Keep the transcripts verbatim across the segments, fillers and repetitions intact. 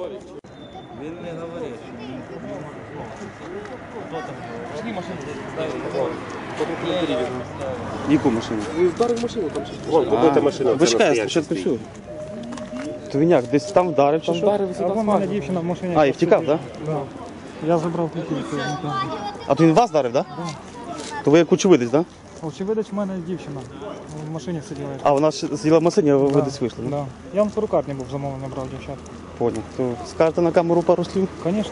Він не говорив, що він хто там? Пішли машину. Яку машину? Вдарив машину там. Вон, купити машину. Ви чекайте, спочатку всю. То він як, десь там вдарив чи що? Вдарив А вон мене дівчина в машині. А, і втікав, так? Да. Я забрав ключі. А то він вас вдарив, так? То ви як очевидець, так? Очевидець, в мене дівчина в машині сиділа. А вона ж сиділа в машині, а ви Да. десь вийшли, так? Да. Я вам перукарні був замовлення брав, дівчат. Понял. То скажете на камеру пару слів? Звісно.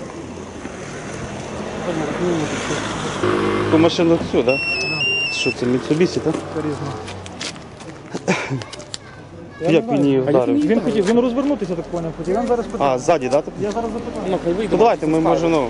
Ту машину всю, так? Що це, Mitsubishi, так? Це різно. Як він її вдарив? Він хотів, він розвернутися, так поняв, хотів. Я зараз питаю. А, ззаді, так? Я зараз запитаю. То давайте, ми можемо...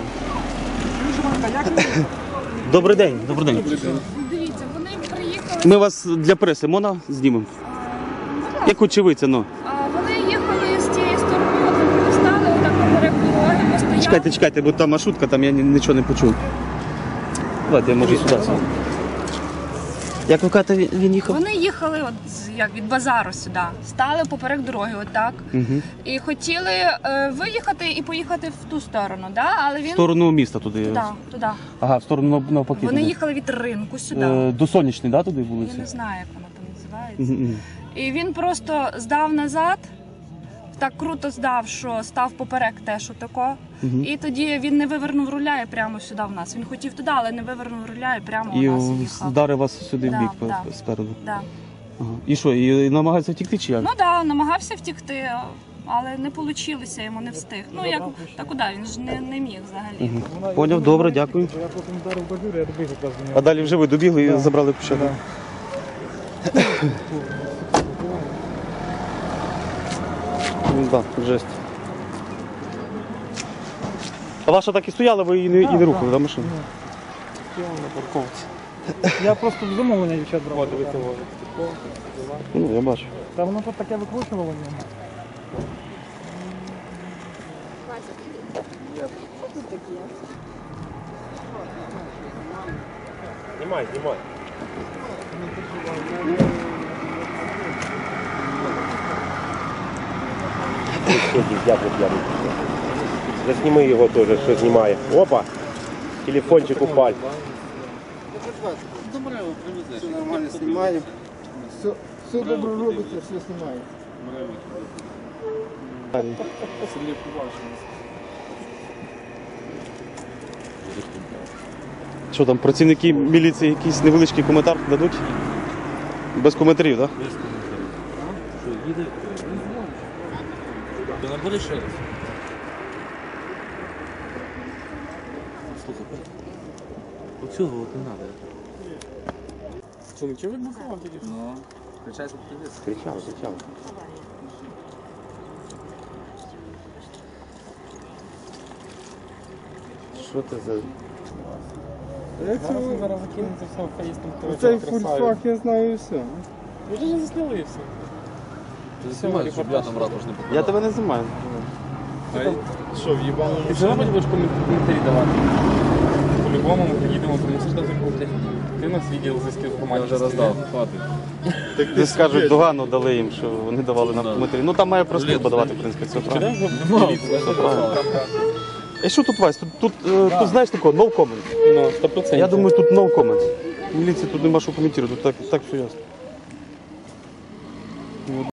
Добрий день, добрий день. Дивіться, вони приїхали, Ми вас для преси можна знімемо? Як очевидця, ну. а вони їхали з тієї сторони, от вони стали, отак поперек дороги, постояли. Чекайте, чекайте, бо там маршрутка, там я ні- нічого не почув. Давайте, я можу сюди. Як ви кажете, він- він їхав? Вони їхали от з- як від базару сюди, стали поперек дороги, отак. Угу. І хотіли е, виїхати і поїхати в ту сторону, да? Але В він сторону міста туди. туди, туди. Ага, в сторону нав- навпаки. Вони туди. їхали від ринку сюди. Е, До Сонячної, да, туди Я вулиці? не знаю, як воно там називається. Мгм, мгм. І він просто здав назад, так круто здав, що став поперек теж отако. Мгм. І тоді він не вивернув руля і прямо сюди в нас. Він хотів туди, але не вивернув руля і прямо І у нас їхав. вдарив вас сюди в Да, бік да. по- спереду. Да. Ага. І що, і намагається втікти чи як? Ну так, да, намагався втікти, але не вийшло, йому не встиг. Ну як, та куди, він ж не, не міг взагалі. Мгм. Поняв, добре, дякую. Я потім вдарив бажур, я добіг якраз до А нього. далі вже ви добігли і Да. забрали ключа. Да. Ну, да, жесть. А ваша так і стояла, ви її не, і не Да, рухали, да. да, машину? на парковці. Я просто замовлення дівчат брав. Ну, я бачу. Та воно тут таке викручувало в ньому. Знімай, знімай. Засніми його теж, що знімає. Опа! Телефончик упав. Все нормально снимаем. Все, все добре робите, все снимаем. Що там, працівники міліції якийсь невеличкий коментар дадуть? Без коментарів, так? Без коментарів. Що, їде? Ти не будеш ще раз? Слухай, оцього от не треба. Що, нічого не сказав тоді? Ну, кричай, щоб ти десь. Кричав, кричав. Що це за... Як це Зараз зараз закинеться все, хай є там Цей фульфак я знаю і все. Ви ж не засняли і все. Ти знімаєш, щоб я там ратуш не попадав. Я тебе не знімаю. Що, в'їбало? Ти все одно будеш коментарі давати? По-любому ми приїдемо, принесеш до закупки. Ти нас відділ зв'язків Я громадських. вже роздав, хватить. Десь скажуть, догану дали їм, що вони давали нам коментарі. Ну там має просто давати, в принципі, це правильно. І що тут, Вась? Тут, тут, е, тут знаєш такого, no comment. Ну, сто процентів. Я думаю, тут no comment. Міліції тут нема що коментувати, тут так, так все ясно.